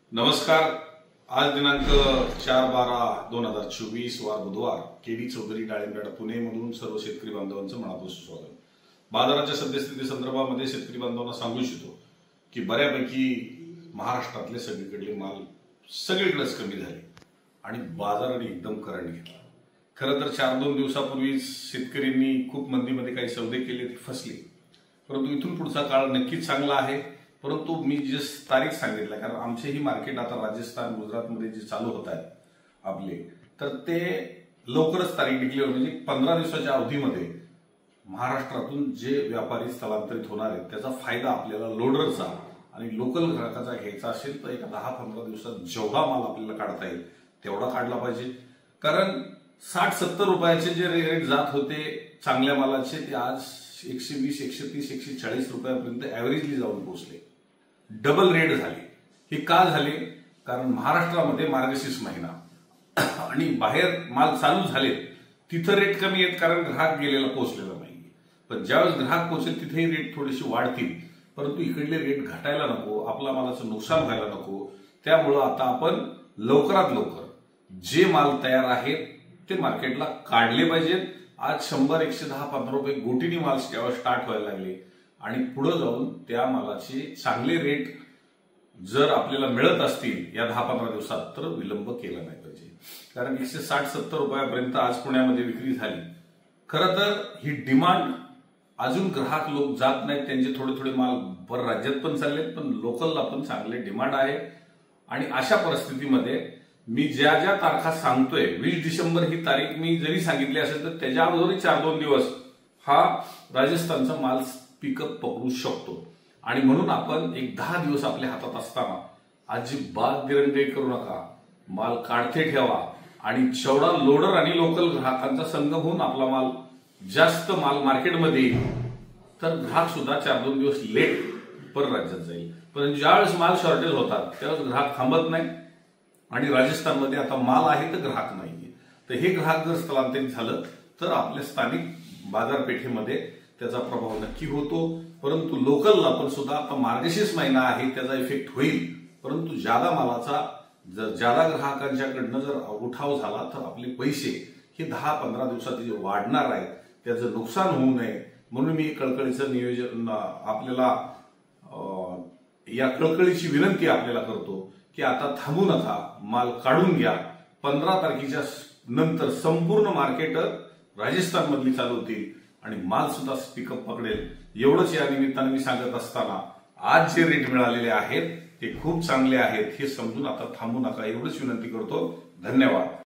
नमस्कार। आज दिनांक 4/12/2024 वार बुधवार केडी चौधरी डाळिंबपेठ पुणे मधून सर्व शेतकरी बांधवांचं मनापासून स्वागत। बाजाराच्या सद्यस्थिती संदर्भामध्ये शेतकरी बांधवांना सांगू इच्छितो की बऱ्यापैकी महाराष्ट्रातले सगळीकडले माल सगळीकडेच कमी झाले आणि बाजाराने एकदम करंट घेतला। खरं तर 4-2 दिवसापूर्वी शेतकऱ्यांनी खूप मंदीमध्ये काही सौदे केले ते फसले, परंतु इथून पुढचा काळ नक्कीच चांगला आहे। परंतु मी जे तारीख सांगितलं, कारण आमचे ही मार्केट आता राजस्थान गुजरातमध्ये जे चालू होत आहे आपले, तर ते लवकरच तारीख डिक्लेअर म्हणजे 15 दिवसाच्या अवधीमध्ये महाराष्ट्रातून जे व्यापारी स्थलांतरित होणार आहेत त्याचा फायदा आपल्याला लोडरचा आणि लोकल ग्राहकाचा घ्यायचा असेल तर 10-15 दिवसात जेवढा माल आपल्याला काढता येईल तेवढा काढला पाहिजे। कारण 60-70 रुपयाचे जे रेट जात होते चांगल्या मालाचे ते आज 120, 130, 140 रुपयापर्यंत ऍव्हरेजली जाऊन पोहोचले। डबल रेट झाले। हे का झाले? कारण महाराष्ट्रामध्ये मार्गशीर्ष महिना आणि बाहेर माल चालू झाले तिथं रेट कमी आहेत, कारण ग्राहक गेलेला पोहोचलेला नाही। पण ज्यावेळेस ग्राहक पोहोचेल तिथेही रेट थोडेसे वाढतील, परंतु इकडले रेट घटायला नको, आपल्या मालाचं नुकसान व्हायला नको। त्यामुळं आता आपण लवकरात लवकर जे माल तयार आहेत ते मार्केटला काढले पाहिजेत। आज 100, 110, 15 रुपये गोटीनी माल स्टार्ट व्हायला लागले आणि पुढे जाऊन त्या मालाचे चांगले रेट जर आपल्याला मिळत असतील या 10-15 दिवसात तर विलंब केला नाही पाहिजे। कारण 160-70 रुपयापर्यंत आज पुण्यामध्ये विक्री झाली। खरं तर ही डिमांड अजून ग्राहक लोक जात नाहीत, त्यांचे थोडे थोडे माल पर राज्यात पण चाललेत, पण लोकलला पण चांगले डिमांड आहे। आणि अशा परिस्थितीमध्ये मी ज्या ज्या तारखा सांगतोय, 20 डिसेंबर ही तारीख मी जरी सांगितली असेल तर त्याच्या अगोदरही 4-2 दिवस हा राजस्थानचा माल पिकअप पकडू शकतो। आणि म्हणून आपण एक 10 दिवस आपल्या हातात असताना अजिबात दिरंगाई करू नका, माल काढते ठेवा आणि जेवढा लोडर आणि लोकल ग्राहकांचा संघ होऊन आपला माल जास्त माल मार्केटमध्ये येईल तर ग्राहक सुद्धा 4-2 दिवस लेट पर राज्यात जाईल। पण ज्यावेळेस माल शॉर्टेज होतात त्यावेळेस ग्राहक थांबत नाही आणि राजस्थानमध्ये आता माल आहे तर ग्राहक नाहीये। तर हे ग्राहक जर स्थलांतरित झालं तर आपल्या स्थानिक बाजारपेठेमध्ये त्याचा प्रभाव नक्की होतो। परंतु लोकलला पण सुद्धा आता मार्गशीर्ष महिना आहे त्याचा इफेक्ट होईल, परंतु ज्यादा मालाचा जर ज्यादा ग्राहकांच्याकडनं जर उठाव झाला तर आपले पैसे हे 10-15 दिवसात जे वाढणार आहेत त्याचं नुकसान होऊ नये म्हणून मी कळकळीचं नियोजन आपल्याला या कळकळीची विनंती आपल्याला करतो की आता थांबू नका, माल काढून घ्या। 15 तारखेच्या नंतर संपूर्ण मार्केट राजस्थान मधली चालू होतील आणि माल सुद्धा पिकअप पकडेल। एवढंच या निमित्ताने मी सांगत असताना आज जे रेट मिळालेले आहेत ते खूप चांगले आहेत हे समजून आता थांबू नका एवढंच विनंती करतो। धन्यवाद।